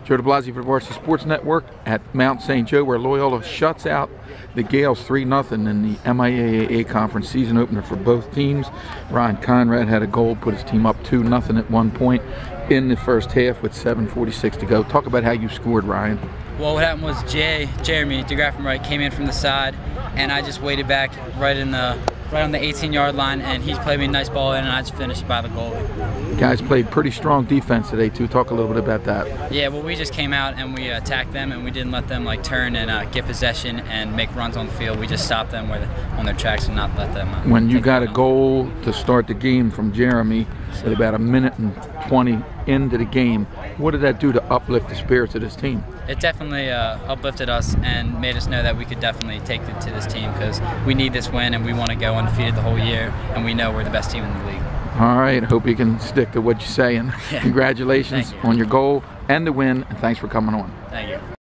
Joe DeBlasi for the Varsity Sports Network at Mount St. Joe, where Loyola shuts out the Gales 3-0 in the MIAA Conference season opener for both teams. Ryan Conrad had a goal, put his team up 2-0 at one point in the first half with 7:46 to go. Talk about how you scored, Ryan. Well, what happened was Jeremy DeGraffenreich came in from the side, and I just waited back right on the 18-yard line, and he played me a nice ball in, and I just finished by the goal. You guys played pretty strong defense today too. Talk a little bit about that. Yeah, well, we just came out and we attacked them, and we didn't let them like turn and get possession and make runs on the field. We just stopped them on their tracks and not let them. When you got a goal to start the game from Jeremy at about 1:20 into the game, what did that do to uplift the spirits of this team? It definitely uplifted us and made us know that we could definitely take it to this team, because we need this win and we want to go undefeated the whole year, and we know we're the best team in the league. All right, hope you can stick to what you're saying. Yeah. Congratulations Thank you. on your goal and the win, and thanks for coming on. Thank you.